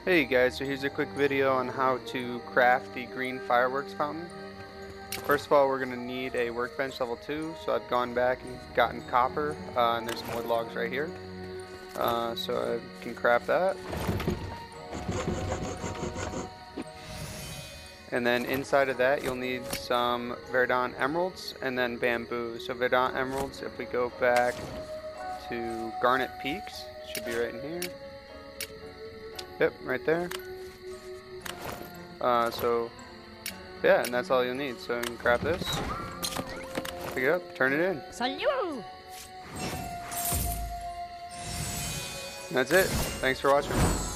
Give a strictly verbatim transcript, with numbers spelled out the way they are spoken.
Hey guys, so here's a quick video on how to craft the green fireworks fountain. First of all, we're going to need a workbench level two, so I've gone back and gotten copper, uh, and there's some wood logs right here. Uh, so I can craft that. And then inside of that you'll need some verdant emeralds and then bamboo. So verdant emeralds, if we go back to garnet peaks, should be right in here. Yep, right there. Uh, so, yeah, and that's all you'll need. So you can craft this, pick it up, turn it in. Salut! And that's it. Thanks for watching.